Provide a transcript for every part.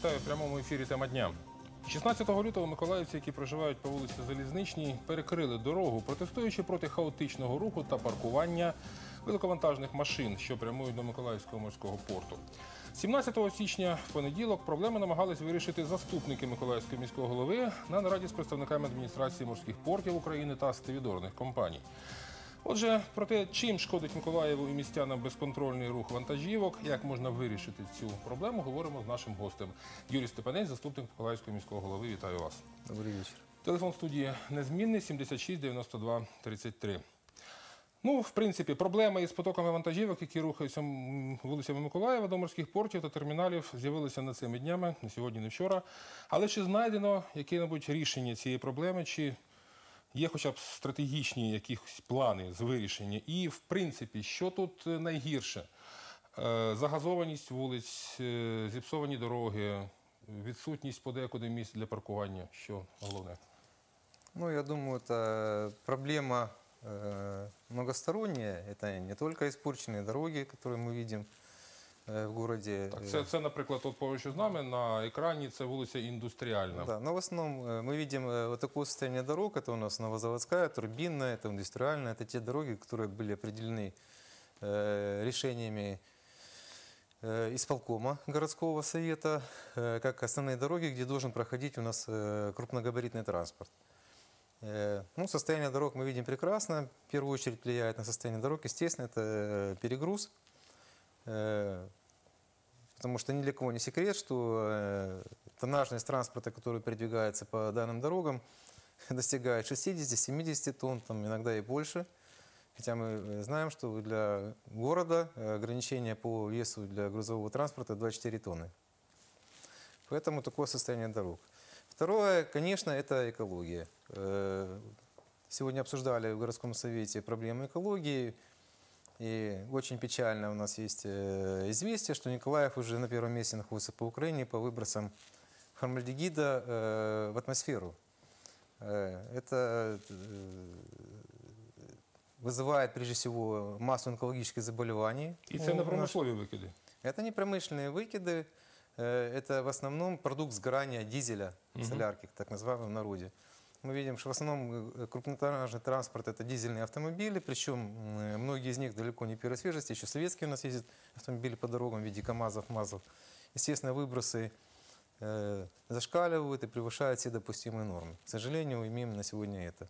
Вітаю в прямому ефірі «Тема дня». 16 лютого миколаївці, які проживають по вулиці Залізничній, перекрили дорогу, протестуючи проти хаотичного руху та паркування великовантажних машин, що прямують до Миколаївського морського порту. 17 січня в понеділок проблеми намагались вирішити заступники Миколаївського міського голови на нараді з представниками адміністрації морських портів України та стивідорних компаній. Отже, про те, чим шкодить Миколаєву і містянам безконтрольний рух вантажівок, як можна вирішити цю проблему, говоримо з нашим гостем. Юрій Степанець, заступник Миколаївського міського голови. Вітаю вас. Добрий вечір. Телефон студії незмінний 76 92 33. Ну, в принципі, проблема із потоками вантажівок, які рухаються вулицями Миколаєва до морських портів та терміналів, з'явилися не цими днями, не сьогодні, не вчора. Але чи знайдено яке-небудь рішення цієї проблеми, чи є хоча б стратегічні якісь плани з вирішення? І, в принципі, що тут найгірше? Загазованість вулиць, зіпсовані дороги, відсутність подекуди місць для паркування. Що головне? Ну, я думаю, это проблема многосторонняя. Это не только испорченные дороги, которые мы видим в городе. Це, наприклад, от поруч з нами на екрані, це вулиця Індустріальна. Да, но в основном мы видим вот такое состояние дорог. Это у нас Новозаводская, Турбинная, это Индустриальная. Это те дороги, которые были определены решениями исполкома городского совета, как основные дороги, где должен проходить у нас крупногабаритный транспорт. Ну, состояние дорог мы видим прекрасно. В первую очередь влияет на состояние дорог, естественно, это перегруз. Потому что ни для кого не секрет, что тоннажность транспорта, который передвигается по данным дорогам, достигает 60-70 тонн, там, иногда и больше. Хотя мы знаем, что для города ограничение по весу для грузового транспорта 24 тонны. Поэтому такое состояние дорог. Второе, конечно, это экология. Сегодня обсуждали в городском совете проблемы экологии. И очень печально у нас есть известие, что Николаев уже на первом месте находится по Украине по выбросам формальдегида в атмосферу. Это вызывает прежде всего массу онкологических заболеваний. И это не промысловые выкиды? Это не промышленные выкиды. Это в основном продукт сгорания дизеля, солярки, так называемый в народе. Мы видим, что в основном крупнотоннажный транспорт – это дизельные автомобили, причем многие из них далеко не первой свежести. Еще советские у нас ездят автомобили по дорогам в виде КАМАЗов, МАЗов. Естественно, выбросы зашкаливают и превышают все допустимые нормы. К сожалению, имеем на сегодня это.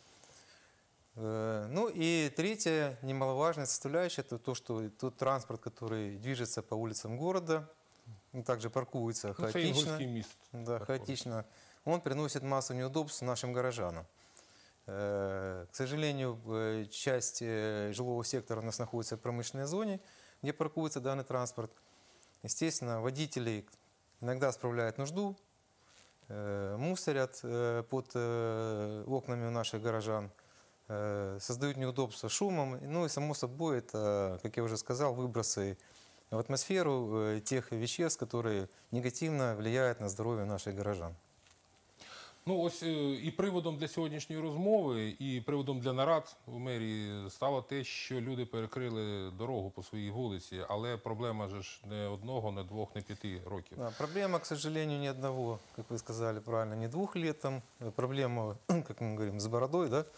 Ну и третья немаловажная составляющая – это то, что тот транспорт, который движется по улицам города, также паркуется хаотично. Да, хаотично. Он приносит массу неудобств нашим горожанам. К сожалению, часть жилого сектора у нас находится в промышленной зоне, где паркуется данный транспорт. Естественно, водители иногда справляют нужду, мусорят под окнами у наших горожан, создают неудобства шумом. Ну и само собой, это, как я уже сказал, выбросы в атмосферу тех веществ, которые негативно влияют на здоровье наших горожан. Ну, ось і приводом для сьогоднішньої розмови, і приводом для нарад у мерії стало те, що люди перекрили дорогу по своїй вулиці, але проблема ж не одного, не двох, не 5 років. Да, проблема, к сожалению, не одного, как вы сказали правильно, не 2 лет. Там проблема, как мы говорим, с бородой, да?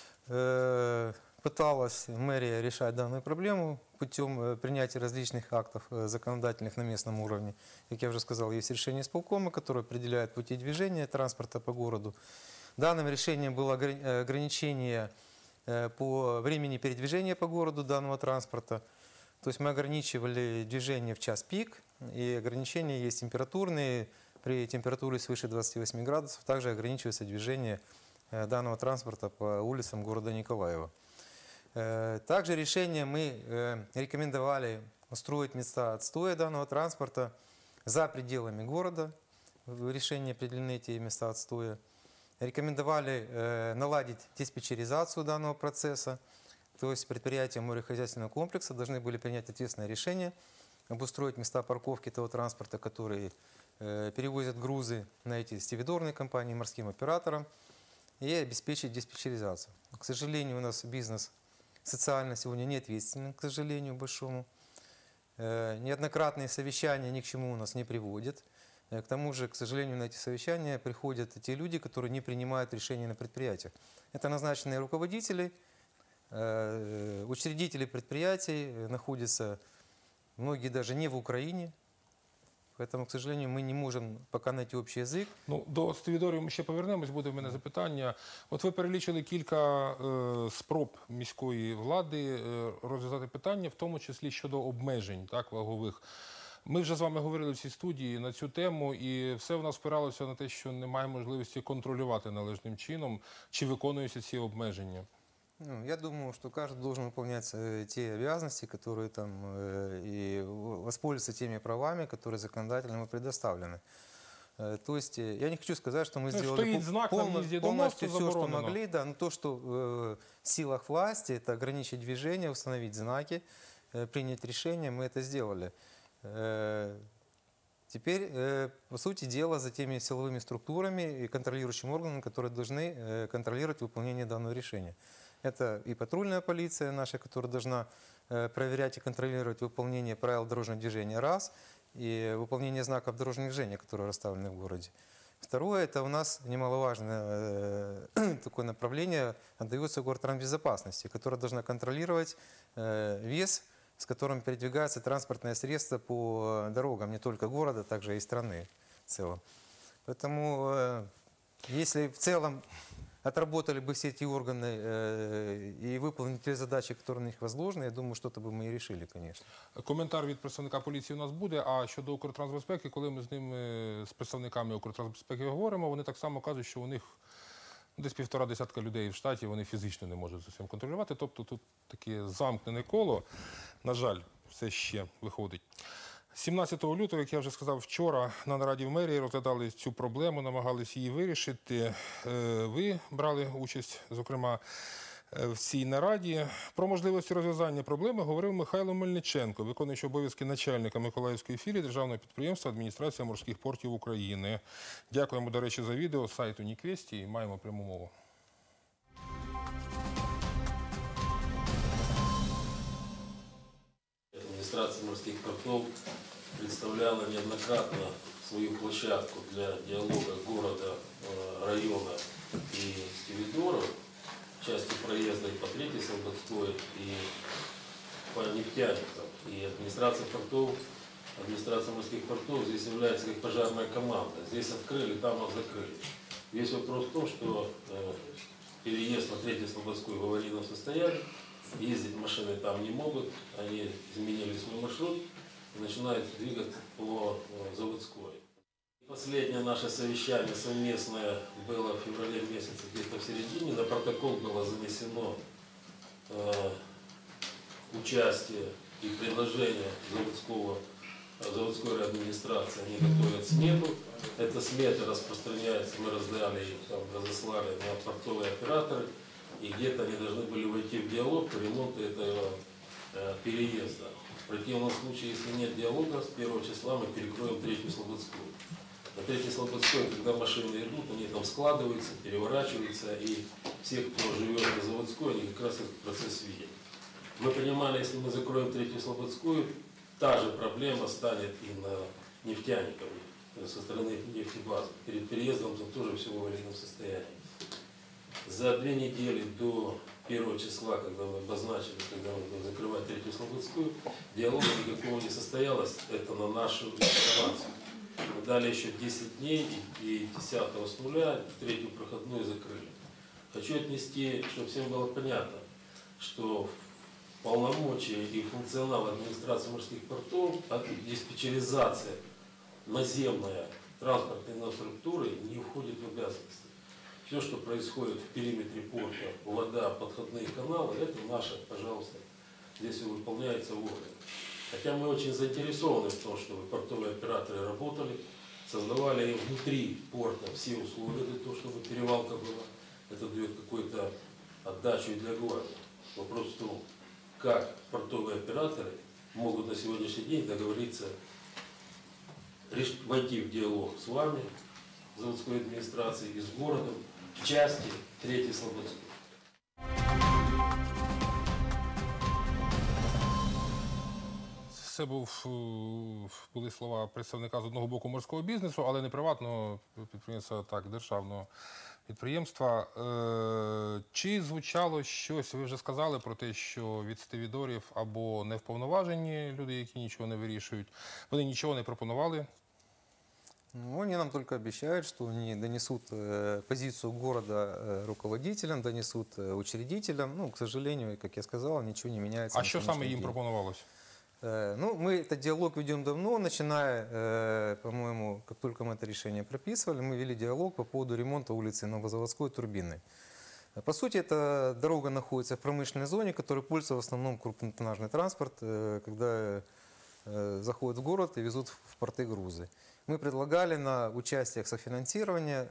Пыталась мэрия решать данную проблему путем принятия различных актов законодательных на местном уровне. Как я уже сказал, есть решение исполкома, которое определяет пути движения транспорта по городу. Данным решением было ограничение по времени передвижения по городу данного транспорта. То есть мы ограничивали движение в час пик, и ограничения есть температурные. При температуре свыше 28 градусов также ограничивается движение данного транспорта по улицам города Николаева. Также решение мы рекомендовали устроить места отстоя данного транспорта за пределами города. В решении определены эти места отстоя. Рекомендовали наладить диспетчеризацию данного процесса. То есть предприятия морехозяйственного комплекса должны были принять ответственное решение обустроить места парковки того транспорта, которые перевозят грузы на эти стивидорные компании, морским операторам, и обеспечить диспетчеризацию. К сожалению, у нас бизнес социально сегодня не ответственен, к сожалению, большому. Неоднократные совещания ни к чему у нас не приводят. К тому же, к сожалению, на эти совещания приходят те люди, которые не принимают решения на предприятиях. Это назначенные руководители, учредители предприятий, находятся многие даже не в Украине. Поэтому, к сожалению, мы не можем пока найти общий язык. Ну, до Стивідорію ми ще повернемось, буде в мене запитання. От ви перелічили кілька спроб міської влади розв'язати питання, в тому числі щодо обмежень, так, вагових. Ми вже з вами говорили в цій студії на цю тему, і все в нас спиралося на те, що немає можливості контролювати належним чином, чи виконуються ці обмеження. Ну, я думаю, что каждый должен выполнять те обязанности, которые там, и воспользоваться теми правами, которые законодательно ему предоставлены. То есть я не хочу сказать, что мы сделали стоит знак на въезде до полностью моста, все, что заборонено. могли, да, но то, что в силах власти, это ограничить движение, установить знаки, принять решение, мы это сделали. Теперь, по сути дела, за теми силовыми структурами и контролирующими органами, которые должны контролировать выполнение данного решения. Это и патрульная полиция наша, которая должна проверять и контролировать выполнение правил дорожного движения, раз, и выполнение знаков дорожного движения, которые расставлены в городе. Второе, это у нас немаловажное такое направление, отдается Гортранбезопасности, которая должна контролировать вес, с которым передвигаются транспортные средства по дорогам не только города, также и страны в целом. Поэтому, если в целом отработали бы все эти органы и выполнили те задачи, которые на них возложены, я думаю, что-то бы мы и решили, конечно. Коментар від представника поліції у нас буде, а щодо Укртрансбезпеки, коли ми з ними, з представниками Укртрансбезпеки говоримо, вони так само кажуть, що у них десь 1,5 десятка людей в штаті, вони фізично не можуть за цим контролювати. Тобто тут таке замкнене коло, на жаль, все ще виходить. 17 лютого, як я вже сказав, вчора на нараді в мерії розглядали цю проблему, намагалися її вирішити. Ви брали участь, зокрема, в цій нараді. Про можливості розв'язання проблеми говорив Михайло Мельниченко, виконуючий обов'язки начальника Миколаївської філії Державного підприємства «Адміністрація морських портів України». Дякуємо, до речі, за відео з сайту Ніквесті і маємо пряму мову. Администрация морских портов представляла неоднократно свою площадку для диалога города, района и Стивидора в части проезда и по Третьей Слободской, и по нефтяникам. И администрация морских портов здесь является как пожарная команда. Здесь открыли, там закрыли. Весь вопрос в том, что переезд на Третью Слободскую в аварийном состоянии, ездить машины там не могут, они изменили свой маршрут и начинают двигаться по Заводской. Последнее наше совещание совместное было в феврале месяце, где-то в середине. На протокол было занесено участие и предложение заводской администрации. Они готовят смету. Эта смета распространяется, мы раздали, там, разослали на портовые операторы. И где-то они должны были войти в диалог по ремонту этого переезда. В противном случае, если нет диалога, с 1 числа мы перекроем Третью Слободскую. На Третьей Слободской, когда машины идут, они там складываются, переворачиваются, и все, кто живет на Заводской, они как раз этот процесс видят. Мы понимали, если мы закроем Третью Слободскую, та же проблема станет и на нефтяников со стороны нефтебазы. Перед переездом там тоже все в аварийном состоянии. За 2 недели до 1 числа, когда мы обозначили, когда мы будем закрывать Третью Слободскую, диалога никакого не состоялось, это на нашу информацию. Мы дали еще 10 дней, и 10-го с нуля третью проходную закрыли. Хочу отнести, чтобы всем было понятно, что полномочия и функционал администрации морских портов, диспетчеризация наземная транспортной инфраструктуры не входит в обязанности. Все, что происходит в периметре порта, вода, подходные каналы, это наше, пожалуйста, здесь выполняется вовремя. Хотя мы очень заинтересованы в том, чтобы портовые операторы работали, создавали внутри порта все условия для того, чтобы перевалка была. Это дает какую-то отдачу и для города. Вопрос в том, как портовые операторы могут на сегодняшний день договориться, войти в диалог с вами, заводской администрацией и с городом, в части Третьей Слободской. це були слова представника з одного боку морського бізнесу, але не приватного підприємства, так, державного підприємства. Чи звучало щось, ви вже сказали про те, що від стивідорів або невповноважені люди, які нічого не вирішують, вони нічого не пропонували? Ну, они нам только обещают, что они донесут позицию города руководителям, донесут учредителям. Ну, к сожалению, как я сказал, ничего не меняется. А на що саме сегодняшний їм день. пропонувалось? Ну, мы этот диалог ведем давно, начиная, по-моему, как только мы это решение прописывали, мы вели диалог по поводу ремонта улицы Новозаводской Турбины. По сути, эта дорога находится в промышленной зоне, которой пользуется в основном крупнотоннажный транспорт, когда заходят в город и везут в порты грузы. Мы предлагали на участиях софинансирования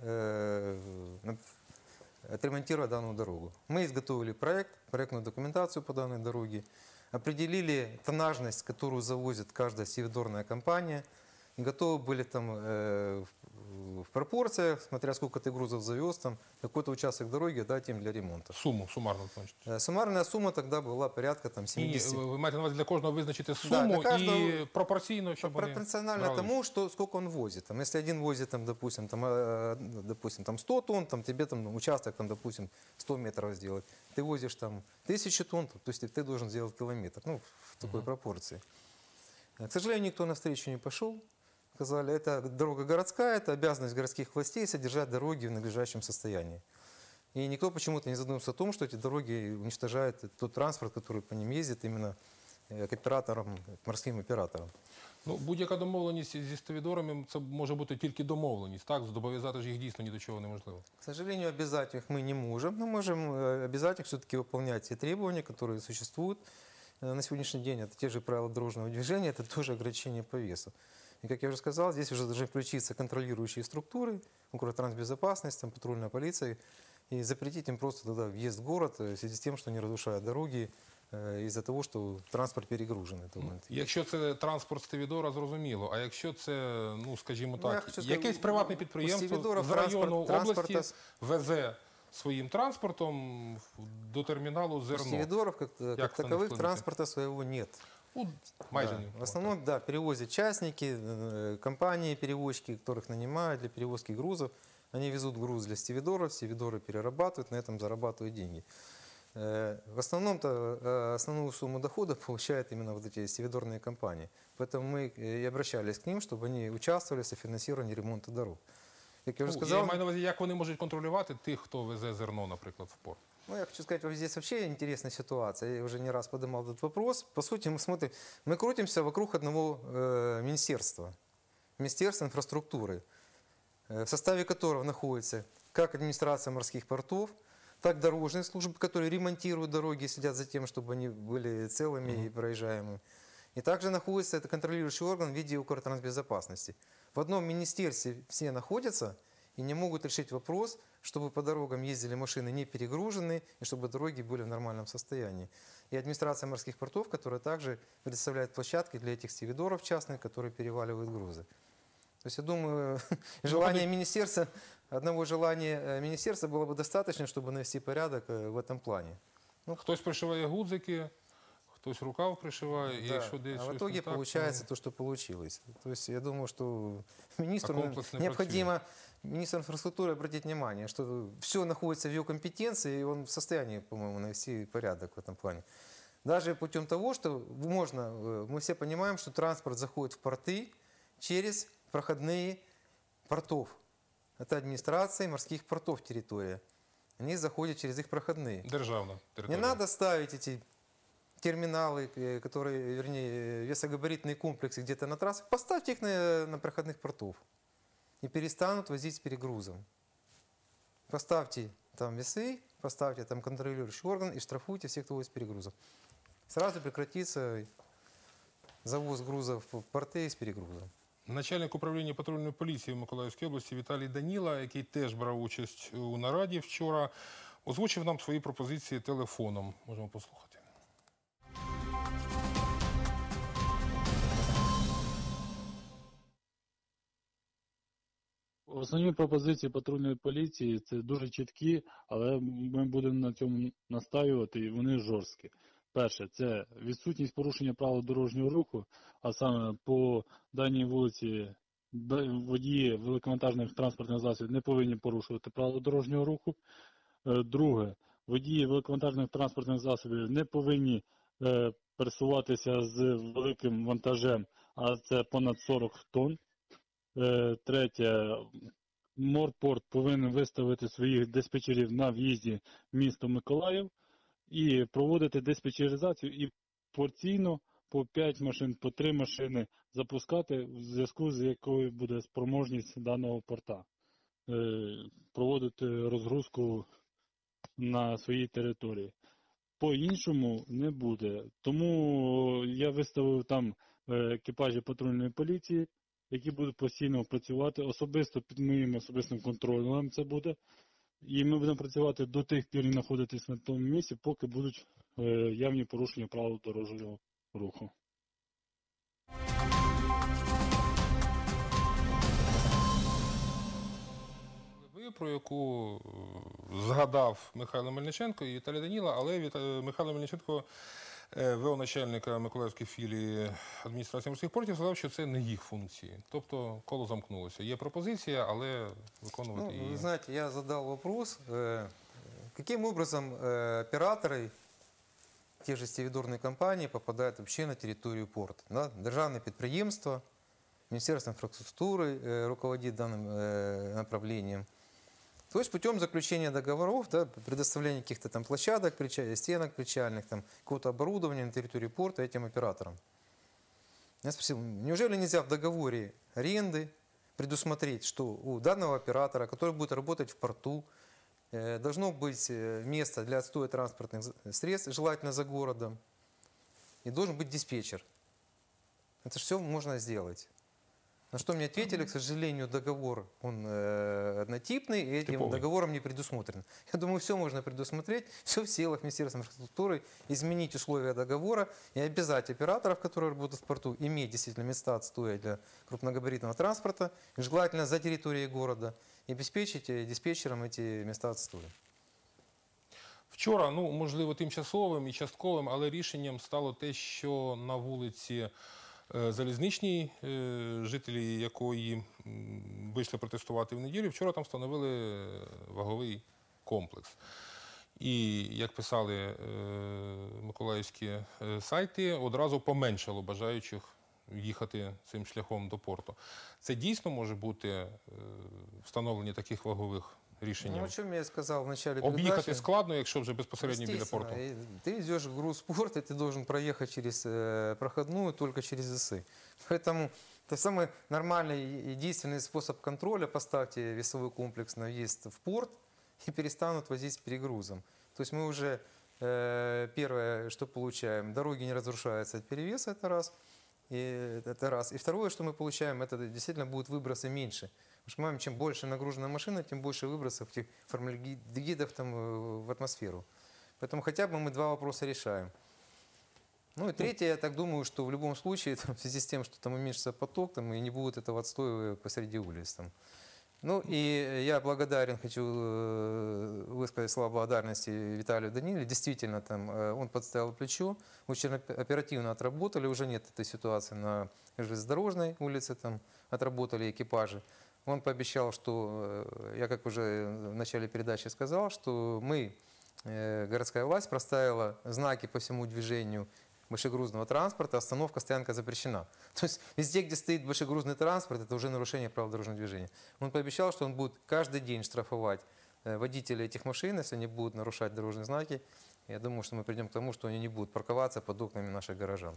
отремонтировать данную дорогу. Мы изготовили проект, проектную документацию по данной дороге, определили тоннажность, которую завозит каждая стивидорная компания, и готовы были там в пропорциях, смотря сколько ты грузов завез, там какой-то участок дороги дать им для ремонта. Суму, сумарно, значить. Суммарная сумма тогда была порядка там, 70. І ви маєте на увазі для кожного визначити Да, суму для каждого і пропорційно, щоб вони Пропорционально брали. тому, сколько он возит. Там, если один возит, там, допустим, там 100 тонн, там, тебе там, участок, там, допустим, 100 метров сделать. Ты возишь там 1000 тонн, то есть ты должен сделать километр. Ну, в такой пропорции. К сожалению, никто навстречу не пошел. Сказали, это дорога городская, это обязанность городских властей содержать дороги в надлежащем состоянии. И никто почему-то не задумывался о том, что эти дороги уничтожают тот транспорт, который по ним ездит именно к операторам, к морским операторам. Ну, будь-яка домовленість зі стивідорами, це може бути тільки домовленість, так? Зобов'язати ж їх дійсно ні до чого неможливо. К сожалению, обязать их мы не можем, но можем обязать их все-таки выполнять те требования, которые существуют на сегодняшний день. Это те же правила дорожного движения, это тоже ограничение по весу. И, как я уже сказал, здесь уже должны включиться контролирующие структуры, Укртрансбезопасность, там, патрульная полиция, и запретить им просто тогда въезд в город в связи с тем, что они разрушают дороги из-за того, что транспорт перегружен. Якщо це транспорт стивідора, зрозуміло. А якщо це, ну, скажімо Ну, я так, хочу сказати, якесь приватне підприємство Стивідоров з району транспорта області везе своїм транспортом до терміналу зерно. Стивидоров, как Як це не таковых, вплинути? транспорта своего нет. Ну, майже Да. не. В основном, да, перевозят частники, компании, перевозчики, которых нанимают для перевозки грузов. Они везут груз для стивидоров, стивидоры перерабатывают, на этом зарабатывают деньги. В основном-то основную сумму доходов получают именно вот эти стивидорные компании. Поэтому мы и обращались к ним, чтобы они участвовали в софинансировании ремонта дорог. Как я уже Ну, я сказал, маю на увазі, як вони можуть контролювати тих, хто везе зерно, наприклад, в порт. ну, я хочу сказать, вот здесь вообще интересная ситуация. Я уже не раз поднимал этот вопрос. По сути, мы смотрим, мы крутимся вокруг одного министерства. Министерства инфраструктуры, в составе которого находится как администрация морских портов, так дорожные службы, которые ремонтируют дороги и следят за тем, чтобы они были целыми и проезжаемыми. И также находится это контролирующий орган в виде Укртрансбезопасности. В одном министерстве все находятся и не могут решить вопрос, чтобы по дорогам ездили машины не перегруженные, и чтобы дороги были в нормальном состоянии. И администрация морских портов, которая также предоставляет площадки для этих стивидоров частных, которые переваливают грузы. То есть, я думаю, желание министерства, одного желания министерства было бы достаточно, чтобы навести порядок в этом плане. Хтось пришиває гудзики, хтось рукав пришиває, і Да. якщо десь А в щось итоге не так, получается то- то, что получилось. То есть я думаю, что министру комплекс не необходимо, министру инфраструктуры обратить внимание, что все находится в его компетенции, и он в состоянии, по-моему, навести порядок в этом плане. Даже путем того, что можно, мы все понимаем, что транспорт заходит в порты через проходные портов. Это администрация морских портов территория. Они заходят через их проходные. Державна Не територія. надо ставить эти терминалы, которые, вернее, весогабаритные комплексы где-то на трассах. Поставьте их на проходных портов. И перестанут возить с перегрузом. Поставьте там весы, поставьте там контролирующий орган и штрафуйте всех, кто возит с перегрузом. Сразу прекратится завоз грузов в порты с перегрузом. Начальник управління патрульної поліції в Миколаївській області Віталій Даніла, який теж брав участь у нараді вчора, озвучив нам свої пропозиції телефоном. Можемо послухати. Основні пропозиції патрульної поліції це дуже чіткі, але ми будемо на цьому настаювати, і вони жорсткі. Перше, це відсутність порушення правил дорожнього руху, а саме по даній вулиці водії великовантажних транспортних засобів не повинні порушувати правила дорожнього руху. Друге, водії великовантажних транспортних засобів не повинні пересуватися з великим вантажем, а це понад 40 тонн. Третє, Морпорт повинен виставити своїх диспетчерів на в'їзді в місто Миколаїв і проводити диспетчеризацію і порційно по 5 машин, по 3 машини запускати, в зв'язку з якою буде спроможність даного порта. Проводити розгрузку на своїй території. По-іншому не буде. Тому я виставив там екіпажі патрульної поліції, які будуть постійно працювати, особисто під моїм особистим контролем це буде. І ми будемо працювати до тих пір і знаходитись на тому місці, поки будуть явні порушення правил дорожнього руху. Про яку згадав Михайло Мельниченко і Віталій Даніла, але Михайло Мельниченко, ВО-начальника Миколаївської філії адміністрації морських портів, сказав, що це не їх функції. Тобто коло замкнулося. Є пропозиція, але виконувати її. Вы знаете, я задал вопрос, каким образом операторы, те же стивидорные компании, попадают вообще на территорию порта. Да? Державное предприемство, Министерство инфраструктуры руководит данным направлением. То есть путем заключения договоров, да, предоставления каких-то там площадок, стенок причальных, там, какого-то оборудования на территории порта этим операторам. Я спросил, неужели нельзя в договоре аренды предусмотреть, что у данного оператора, который будет работать в порту, должно быть место для отстоя транспортных средств, желательно за городом, и должен быть диспетчер. Это все можно сделать. На что мне ответили, к сожалению, договор, он однотипный, и этим Типовый. договором не предусмотрен. Я думаю, все можно предусмотреть, все в силах Министерства инфраструктуры, изменить условия договора и обязать операторов, которые работают в порту, иметь действительно места отстоя для крупногабаритного транспорта, и желательно за территорией города, и обеспечить диспетчерам эти места отстоя. Вчора, можливо, тимчасовим і частковим, але рішенням стало те, що на вулиці Залізничній, жителі якої вийшли протестувати в неділю, вчора там встановили ваговий комплекс. І, як писали миколаївські сайти, одразу поменшало бажаючих їхати цим шляхом до порту. Це дійсно може бути встановлення таких вагових рішень? Ну, о чем я сказал в начале Об'їхати передачи. складно, якщо вже безпосередньо біля Естественно, порту. и ты идешь в груз порт, и ты должен проехать через проходную только через ЗСы. Поэтому это самый нормальный и действенный способ контроля. Поставьте весовой комплекс на въезд в порт и перестанут возить с перегрузом. То есть мы уже первое, что получаем, дороги не разрушаются от перевеса, это раз. Это раз. И второе, что мы получаем, это действительно будут выбросы меньше. Потому что мы, чем больше нагружена машина, тем больше выбросов этих формальдегидов там в атмосферу. Поэтому хотя бы мы два вопроса решаем. Ну и третье, я так думаю, что в любом случае, там, в связи с тем, что там уменьшится поток, там, и не будет этого отстоя посреди улиц. Там. Ну и я благодарен, хочу высказать слова благодарности Виталию Даниле. Действительно, там, он подставил плечо, очень оперативно отработали, уже нет этой ситуации на железнодорожной улице, там, отработали экипажи. Он пообещал, что, я как уже в начале передачи сказал, что мы, городская власть, проставила знаки по всему движению большегрузного транспорта, остановка, стоянка запрещена. То есть везде, где стоит большегрузный транспорт, это уже нарушение правил дорожного движения. Он пообещал, что он будет каждый день штрафовать водителей этих машин, если они будут нарушать дорожные знаки. Я думаю, что мы придем к тому, что они не будут парковаться под окнами наших горожан.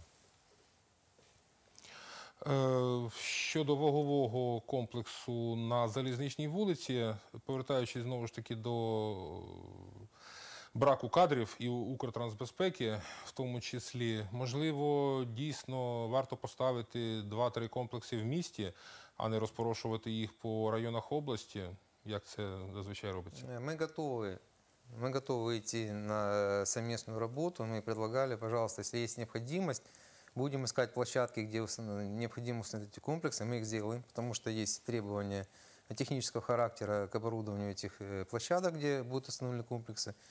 Щодо вагового комплексу на Залізничній вулиці, повертаючись знову ж таки до браку кадрів і Укртрансбезпеки, в тому числі, можливо, дійсно варто поставити 2-3 комплекси в місті, а не розпорошувати їх по районах області, як це зазвичай робиться? Мы готовы идти на совместную работу. Мы предлагали, пожалуйста, если есть необходимость, будем искать площадки, где необходимо установить эти комплексы, мы их сделаем, потому что есть требования технического характера к оборудованию этих площадок, где будут установлены комплексы.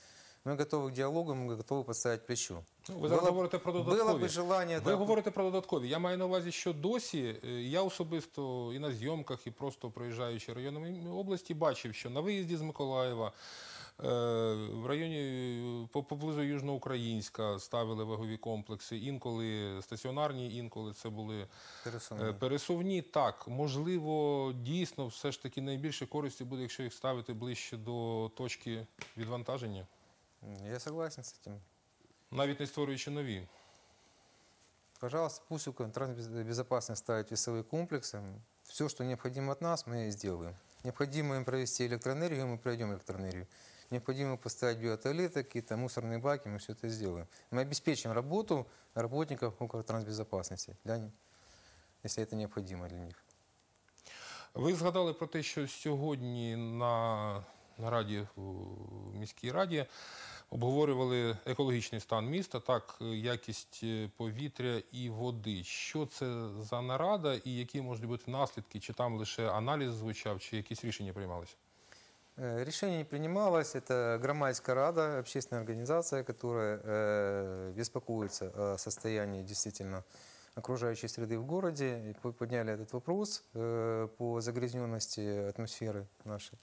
Мы готовы к диалогу, мы готовы подставить плечо. Ну, ви зараз говорите про додаткові. Было бы желание... Ви да, говорите про додаткові. Я маю на увазі, що досі я особисто і на зйомках, і просто проїжджаючи районами області, бачив, що на виїзді з Миколаєва в районі поблизу Южноукраїнська ставили вагові комплекси, інколи стаціонарні, інколи це були пересувні. пересувні. Так, можливо, дійсно все ж таки найбільше користі буде, якщо їх ставити ближче до точки відвантаження, Я согласен с этим. навіть не створюючи нові. Пожалуйста, пусть Укртрансбезопасность ставит весовые комплексы. Все, что необходимо от нас, мы сделаем. Необходимо им провести электроэнергию, мы проведем электроэнергию. Необходимо поставить биотуалеты, какие-то мусорные баки, мы все это сделаем. Мы обеспечим работу работников Укртрансбезопасности, если это необходимо для них. Ви згадали про те, що сьогодні на нараді у міській раді обговорювали екологічний стан міста, так, якість повітря і води. Що це за нарада і які можуть бути наслідки? Чи там лише аналіз звучав, чи якісь рішення приймалися? Решение не принималось. Это Громадская рада, общественная организация, которая беспокоится о состоянии действительно окружающей среды в городе. И подняли этот вопрос по загрязненности атмосферы нашей.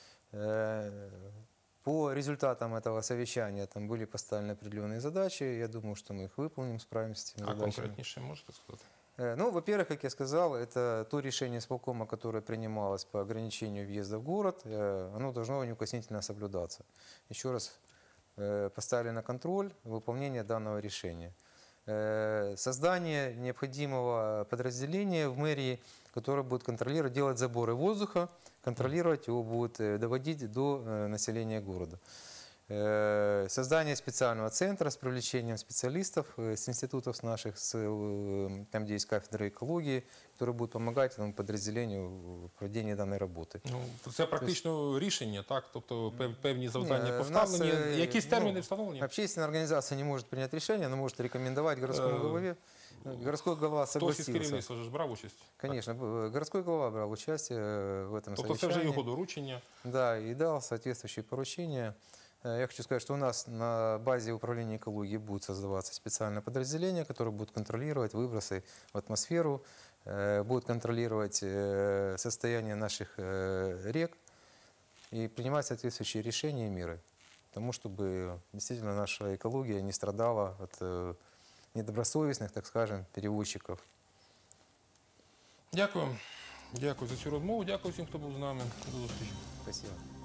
По результатам этого совещания там были поставлены определенные задачи. Я думаю, что мы их выполним, справимся с этими А задачами. конкретніше можете сказати? Ну, во-первых, как я сказал, это то решение исполкома, которое принималось по ограничению въезда в город, оно должно неукоснительно соблюдаться. Еще раз поставили на контроль выполнение данного решения. Создание необходимого подразделения в мэрии, которое будет контролировать, делать заборы воздуха, контролировать его будет, доводить до населения города. Создание специального центра с привлечением специалистов с институтов наших, там, где есть кафедра экологии, которые будут помогать этому подразделению в проведении данной работы. Ну, це практично рішення, так? Тобто певні завдання У нас, поставлені, якісь терміни встановлені? Общественная организация не может принять решение, она может рекомендовать городскому голове. Городской глава Хтось із согласился. керівництва ж брав участь? Конечно, городской глава брал участие в этом Тобто це вже совещании. його доручення. Да, и дал соответствующие поручения. Я хочу сказать, что у нас на базе управления экологией будет создаваться специальное подразделение, которое будет контролировать выбросы в атмосферу, будет контролировать состояние наших рек и принимать соответствующие решения и меры. Тому, чтобы действительно наша экология не страдала от недобросовестных, так скажем, перевозчиков. Дякую. Дякую за цю розмову. Дякую всім, хто був з нами. До зустрічі. Спасибо.